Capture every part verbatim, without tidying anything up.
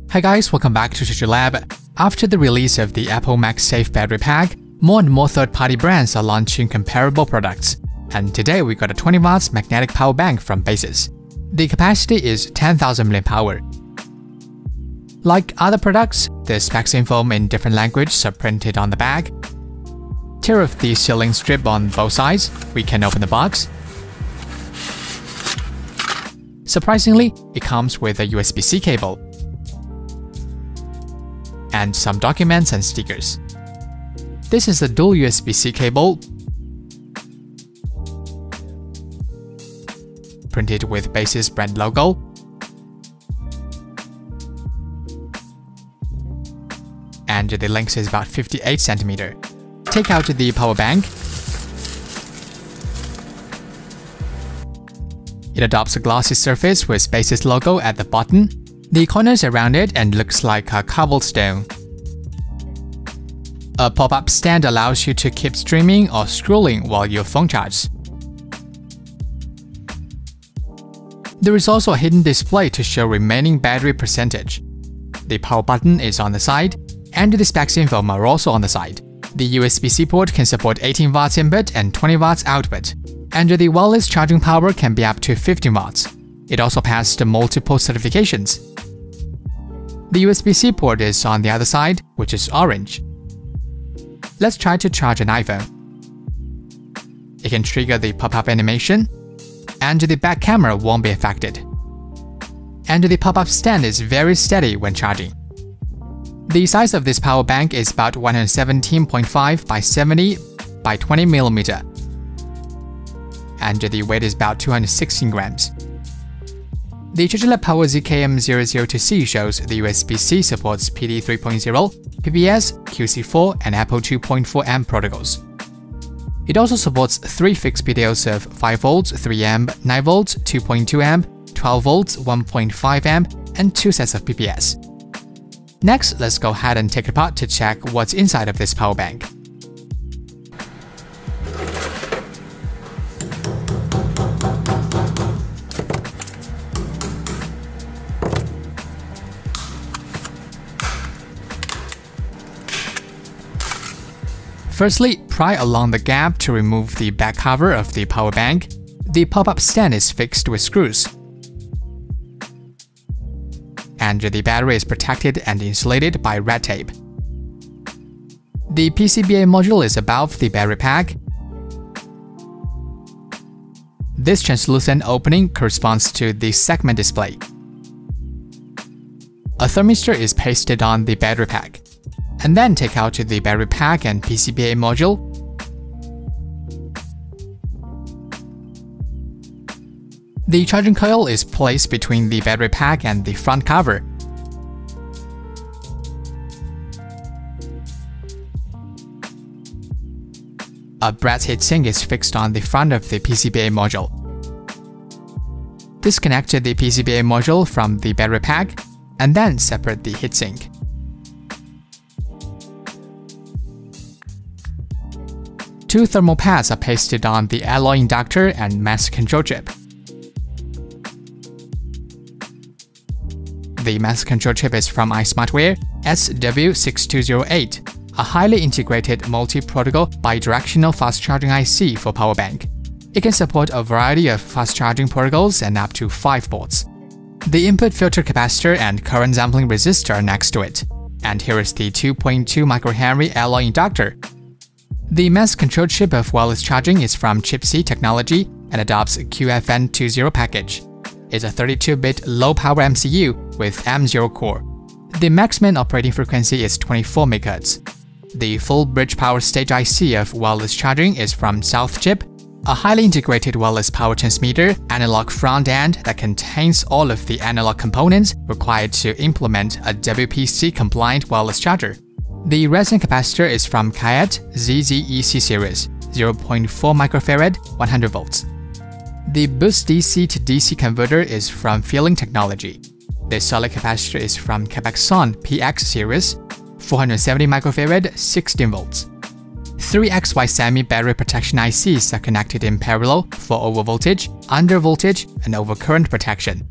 Hi guys, welcome back to Treasure Lab. After the release of the Apple MagSafe battery pack, more and more third-party brands are launching comparable products. And today we got a twenty watts magnetic power bank from Baseus. The capacity is ten thousand milliamp hour. Like other products, the specs info in different languages are printed on the bag. Tear off the sealing strip on both sides. We can open the box. Surprisingly, it comes with a U S B C cable and some documents and stickers. This is a dual U S B C cable printed with Baseus brand logo. And the length is about fifty-eight centimeters. Take out the power bank. It adopts a glossy surface with Baseus logo at the bottom. The corners around it and looks like a cobblestone. A pop-up stand allows you to keep streaming or scrolling while your phone charges. There is also a hidden display to show remaining battery percentage. The power button is on the side, and the specs info are also on the side. The U S B C port can support eighteen watts input and twenty watts output, and the wireless charging power can be up to fifteen watts. It also passed multiple certifications. The U S B C port is on the other side, which is orange. Let's try to charge an iPhone. It can trigger the pop-up animation, and the back camera won't be affected. And the pop-up stand is very steady when charging. The size of this power bank is about one hundred seventeen point five by seventy by twenty millimeters, and the weight is about two hundred sixteen grams. The Treasure Lab Power Z K M zero zero two C shows the U S B C supports P D three point zero, P P S, Q C four, and Apple two point four amp protocols. It also supports three fixed P D Os of five volts, three amp, nine volts, two point two amp, twelve volts, one point five amp, and two sets of P P S. Next, let's go ahead and take it apart to check what's inside of this power bank. Firstly, pry along the gap to remove the back cover of the power bank. The pop-up stand is fixed with screws, and the battery is protected and insulated by red tape. The P C B A module is above the battery pack. This translucent opening corresponds to the segment display. A thermistor is pasted on the battery pack. And then take out the battery pack and P C B A module. The charging coil is placed between the battery pack and the front cover. A brass heatsink is fixed on the front of the P C B A module. Disconnect the P C B A module from the battery pack, and then separate the heatsink. Two thermal pads are pasted on the alloy inductor and master control chip. The master control chip is from iSmartWare S W six two zero eight, a highly integrated multi-protocol bidirectional fast charging I C for power bank. It can support a variety of fast charging protocols and up to five ports. The input filter capacitor and current sampling resistor are next to it. And here is the two point two microhenry alloy inductor. The master control chip of wireless charging is from ChipC Technology and adopts Q F N twenty package. It's a thirty-two bit low-power M C U with M zero core. The maximum operating frequency is twenty-four megahertz. The full bridge power stage I C of wireless charging is from Southchip, a highly integrated wireless power transmitter analog front end that contains all of the analog components required to implement a W P C-compliant wireless charger. The resonant capacitor is from Kayet Z Z E C series, zero point four microfarad, one hundred volts. The boost D C to D C converter is from Feeling Technology. The solid capacitor is from Cabexon P X series, four hundred seventy microfarad, sixteen volts. Three X Y S A M I battery protection I Cs are connected in parallel for overvoltage, undervoltage, and overcurrent protection.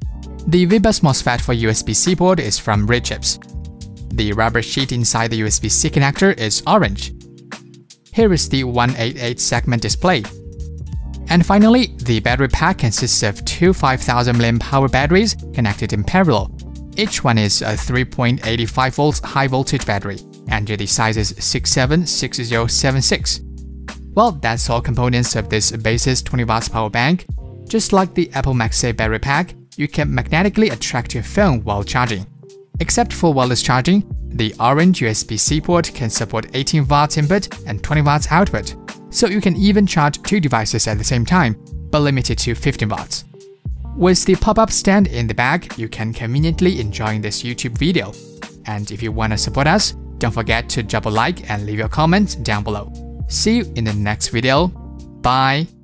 The V-Bus MOSFET for U S B-C port is from ReedChips. The rubber sheet inside the U S B-C connector is orange. Here is the one eighty-eight segment display. And finally, the battery pack consists of two five thousand milliamp hour batteries connected in parallel. Each one is a three point eight five volts high voltage battery, and the size is six seven six zero seven six. Well, that's all components of this Baseus twenty watts power bank. Just like the Apple MagSafe battery pack, you can magnetically attract your phone while charging. Except for wireless charging, the orange U S B-C port can support eighteen watts input and twenty watts output, so you can even charge two devices at the same time, but limited to fifteen watts. With the pop-up stand in the bag, you can conveniently enjoy this YouTube video. And if you want to support us, don't forget to drop a like and leave your comments down below. See you in the next video. Bye!